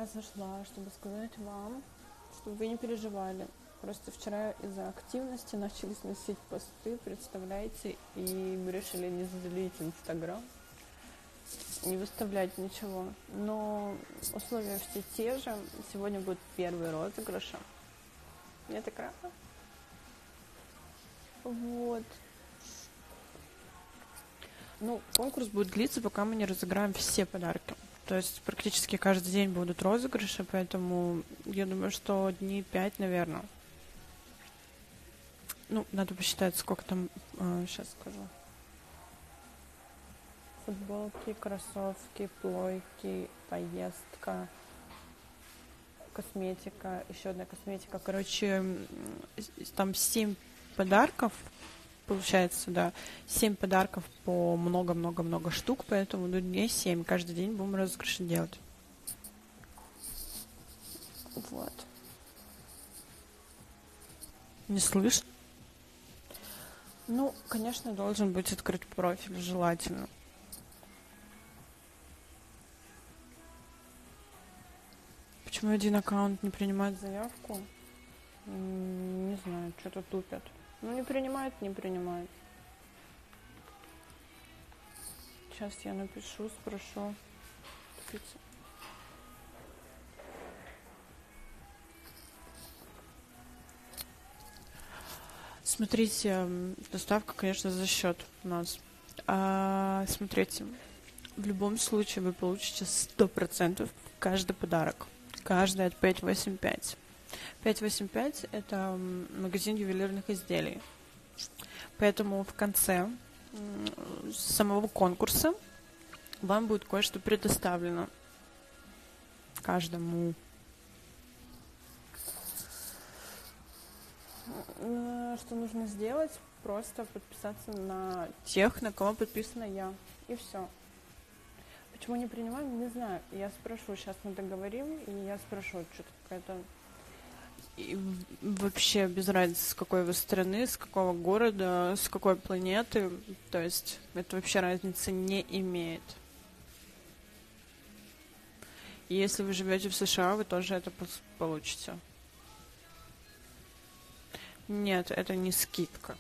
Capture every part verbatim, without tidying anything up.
я зашла, чтобы сказать вам, чтобы вы не переживали. Просто вчера из-за активности начались носить посты, представляете, и мы решили не залить Инстаграм, не выставлять ничего. Но условия все те же. Сегодня будет первый розыгрыш. Я так рада. Вот. Ну, конкурс будет длиться, пока мы не разыграем все подарки. То есть практически каждый день будут розыгрыши, поэтому я думаю, что дней пять, наверное. Ну, надо посчитать, сколько там, э, сейчас скажу. Футболки, кроссовки, плойки, поездка, косметика, еще одна косметика. Короче, там семь подарков, получается, да, семь подарков по много-много-много штук, поэтому ну, дней семь. Каждый день будем розыгрыши делать. Вот. Не слышно? Ну, конечно, должен быть открыт профиль, желательно. Почему один аккаунт не принимает заявку? Не знаю, что-то тупят. Ну, не принимает, не принимает. Сейчас я напишу, спрошу. Тупица. Смотрите, доставка, конечно, за счет нас. А, смотрите, в любом случае вы получите сто процентов каждый подарок. Каждый от пять восемь пять. пять восемь пять – это магазин ювелирных изделий. Поэтому в конце самого конкурса вам будет кое-что предоставлено. Каждому. Что нужно сделать? Просто подписаться на тех, на кого подписана я. И все. Почему не принимаем, не знаю. Я спрошу, сейчас мы договорим, и я спрошу, что-то какая-то... И вообще без разницы, с какой вы страны, с какого города, с какой планеты. То есть это вообще разницы не имеет. И если вы живете в США, вы тоже это получите. Нет, это не скидка.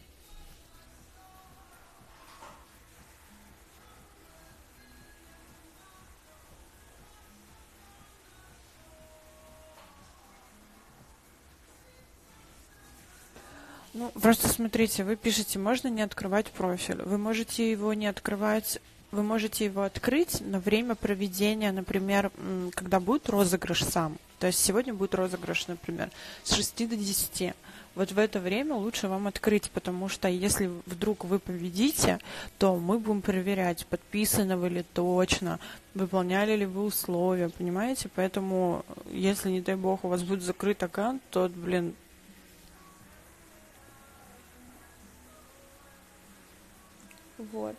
Ну, просто смотрите, вы пишете, можно не открывать профиль. Вы можете его не открывать, вы можете его открыть на время проведения, например, когда будет розыгрыш сам. То есть сегодня будет розыгрыш, например, с шести до десяти. Вот в это время лучше вам открыть, потому что если вдруг вы победите, то мы будем проверять, подписаны вы ли точно, выполняли ли вы условия, понимаете? Поэтому, если, не дай бог, у вас будет закрыт аккаунт, то, блин, вот.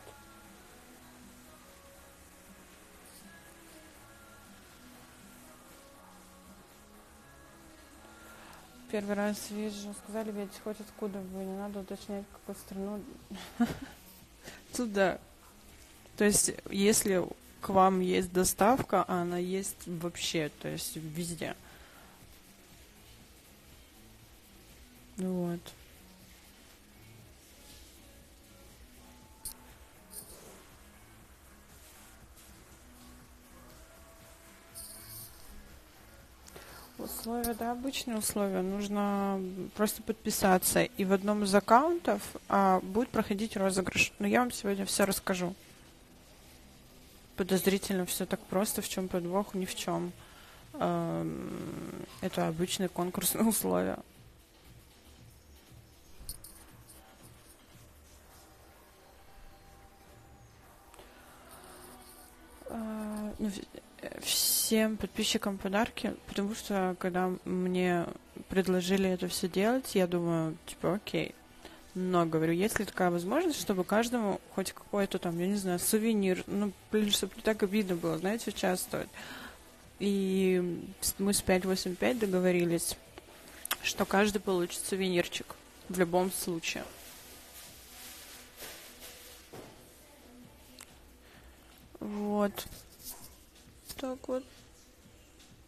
Первый раз вижу, сказали, ведь хоть откуда вы, не надо уточнять, какую страну. Туда. То есть, если к вам есть доставка, она есть вообще, то есть везде. Вот. Условия, да, обычные условия. Нужно просто подписаться. И в одном из аккаунтов а, будет проходить розыгрыш. Но я вам сегодня все расскажу. Подозрительно все так просто. В чем подвох? Ни в чем. А, это обычные конкурсные условия. А, ну, всем подписчикам подарки, потому что когда мне предложили это все делать, я думаю, типа, окей. Но, говорю, есть ли такая возможность, чтобы каждому хоть какой-то там, я не знаю, сувенир, ну, блин, чтобы не так обидно было, знаете, участвовать. И мы с пять восемь пять договорились, что каждый получит сувенирчик в любом случае. Вот. Так вот.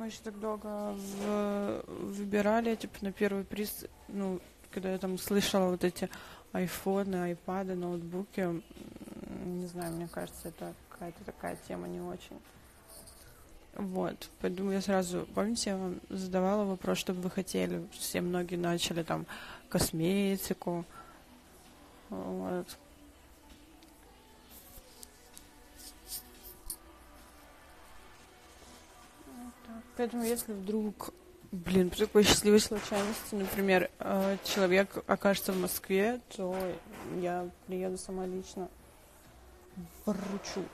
Мы еще так долго в- выбирали, типа, на первый приз, ну, когда я там слышала вот эти айфоны, айпады, ноутбуки, м, не знаю, мне кажется, это какая-то такая тема не очень. Вот, поэтому я сразу, помните, я вам задавала вопрос, что бы вы хотели, все многие начали там косметику, вот. Так, поэтому если вдруг, блин, при такой счастливой случайности, например, э, человек окажется в Москве, то я приеду сама лично, вручу.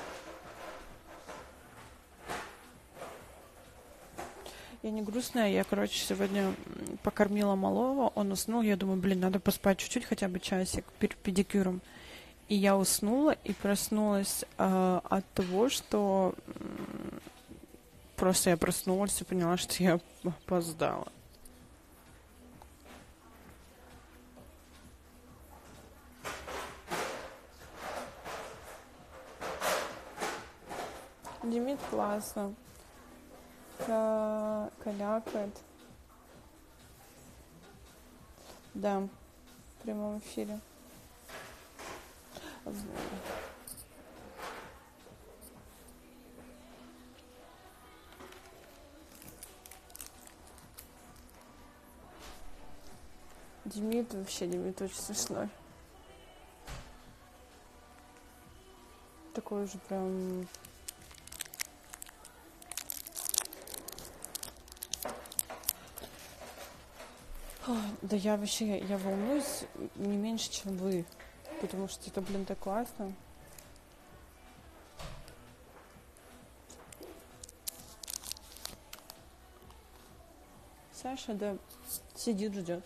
Я не грустная, я, короче, сегодня м, покормила малого, он уснул, я думаю, блин, надо поспать чуть-чуть, хотя бы часик перед педикюром. И я уснула и проснулась э, от того, что м, просто я проснулась и поняла, что я опоздала. Демид классно. Ка- Калякает. Да, в прямом эфире. Демид вообще, Демид очень смешной. Такой уже прям... Ой, да я вообще, я волнуюсь не меньше, чем вы. Потому что это, блин, так классно. Саша, да, сидит, ждет.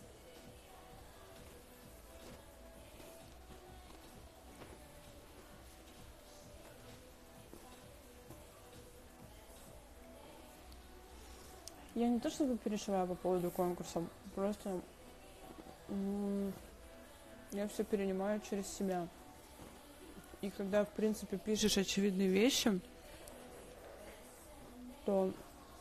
Я не то чтобы переживаю по поводу конкурса, просто м, я все перенимаю через себя. И когда, в принципе, пишешь очевидные вещи, то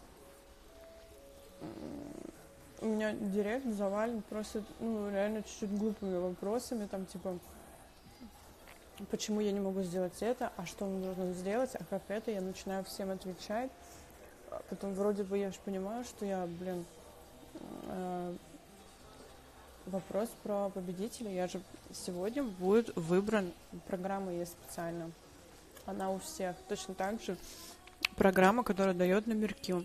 у меня директ завален просто, ну, реально чуть-чуть глупыми вопросами, там, типа, почему я не могу сделать это, а что мне нужно сделать, а как это, я начинаю всем отвечать. А потом вроде бы я же понимаю, что я, блин, э, вопрос про победителя, я же сегодня будет выбран, программа есть специально, она у всех, точно так же программа, которая дает номерки.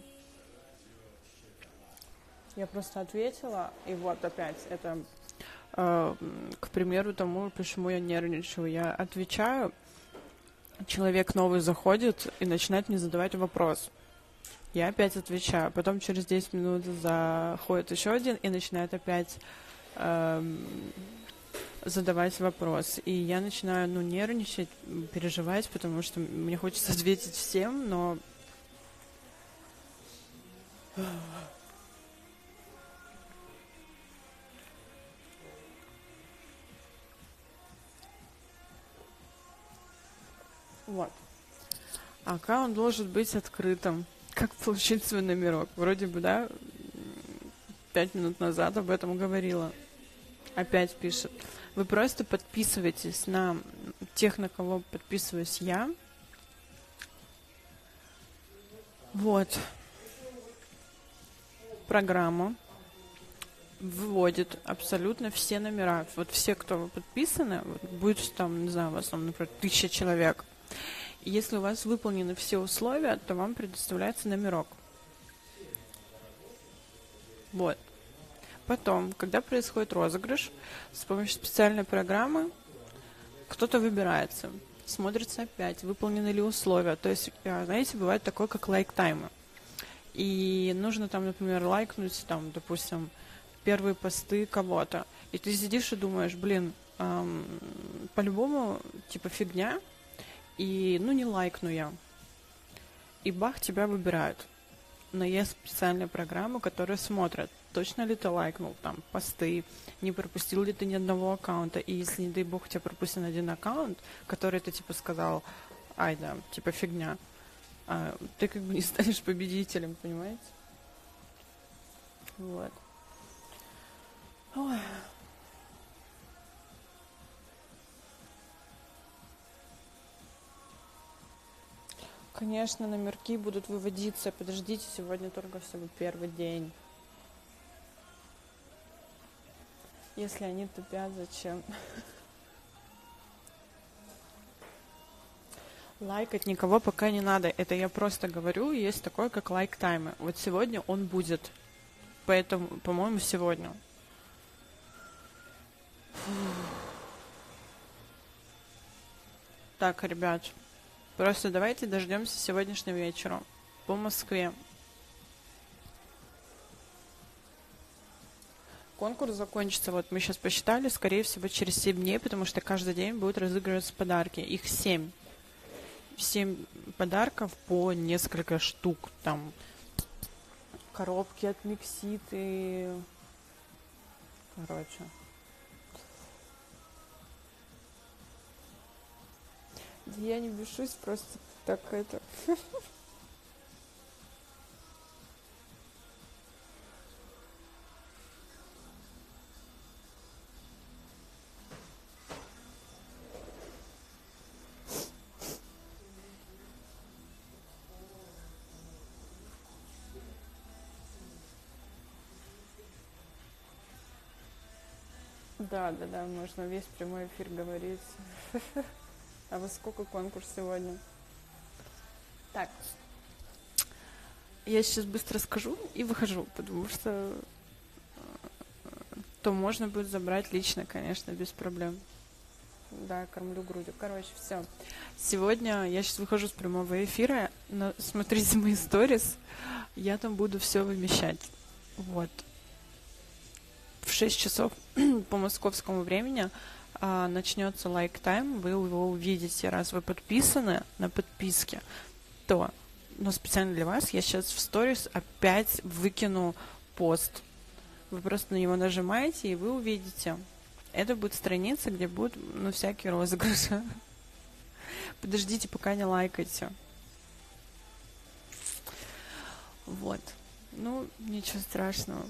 Я просто ответила, и вот опять это, э, к примеру, тому, почему я нервничаю. Я отвечаю, человек новый заходит и начинает мне задавать вопрос. Я опять отвечаю. Потом через десять минут заходит еще один и начинает опять э, задавать вопрос. И я начинаю, ну, нервничать, переживать, потому что мне хочется ответить всем, но... Вот. Аккаунт должен быть открытым. Как получить свой номерок? Вроде бы, да, пять минут назад об этом говорила. Опять пишет. Вы просто подписывайтесь на тех, на кого подписываюсь я. Вот. Программа выводит абсолютно все номера. Вот все, кто подписаны, вот будет там, не знаю, у вас там, например, тысяча человек. И если у вас выполнены все условия, то вам предоставляется номерок. Вот. Потом, когда происходит розыгрыш, с помощью специальной программы кто-то выбирается. Смотрится опять, выполнены ли условия. То есть, знаете, бывает такое, как лайк-таймы. И нужно там, например, лайкнуть, там, допустим, первые посты кого-то. И ты сидишь и думаешь, блин, эм, по-любому, типа, фигня, и, ну, не лайкну я. И бах, тебя выбирают. Но есть специальная программа, которая смотрит, точно ли ты лайкнул там посты, не пропустил ли ты ни одного аккаунта. И если, не дай бог, у тебя пропустен один аккаунт, который ты, типа, сказал, ай, да, типа, фигня, а ты как бы не станешь победителем, понимаете? Вот. Ой. Конечно, номерки будут выводиться. Подождите, сегодня только всего первый день. Если они тупят, зачем? Лайкать никого пока не надо. Это я просто говорю, есть такое, как лайк-таймы. Вот сегодня он будет. Поэтому, по-моему, сегодня. Так, ребят, просто давайте дождемся сегодняшнего вечера по Москве. Конкурс закончится, вот мы сейчас посчитали, скорее всего, через семь дней, потому что каждый день будут разыгрываться подарки. Их семь. семь подарков по несколько штук. Там коробки от Микситы. Короче. Я не бешусь, просто так это... Да, да, да, можно весь прямой эфир говорить. А во сколько конкурс сегодня? Так, я сейчас быстро скажу и выхожу, потому что то можно будет забрать лично, конечно, без проблем. Да, кормлю грудью. Короче, все. Сегодня я сейчас выхожу с прямого эфира, но смотрите мои сторис, я там буду все вымещать. Вот. В шесть часов по московскому времени а, начнется лайк-тайм, вы его увидите. Раз вы подписаны на подписке, то, но специально для вас я сейчас в сторис опять выкину пост. Вы просто на него нажимаете, и вы увидите. Это будет страница, где будут, ну, всякие розыгрыши. Подождите, пока не лайкайте. Вот. Ну, ничего страшного.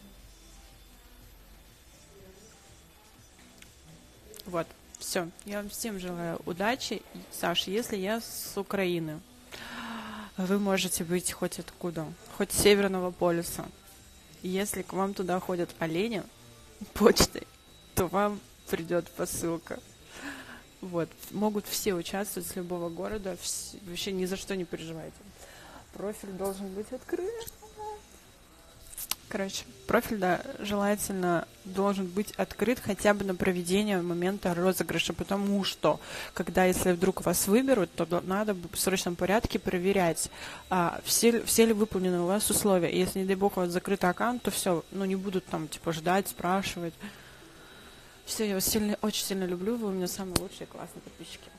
Вот, все. Я вам всем желаю удачи. Саша, если я с Украины, вы можете быть хоть откуда, хоть с Северного полюса. Если к вам туда ходят олени почтой, то вам придет посылка. Вот. Могут все участвовать с любого города. Вс- вообще ни за что не переживайте. Профиль должен быть открыт. Короче, профиль, да, желательно должен быть открыт хотя бы на проведение момента розыгрыша, потому что, когда, если вдруг вас выберут, то надо в срочном порядке проверять, а, все, все ли выполнены у вас условия. И если, не дай бог, у вас закрытый аккаунт, то все, ну, не будут там, типа, ждать, спрашивать. Все, я вас сильно, очень сильно люблю, вы у меня самые лучшие, классные подписчики.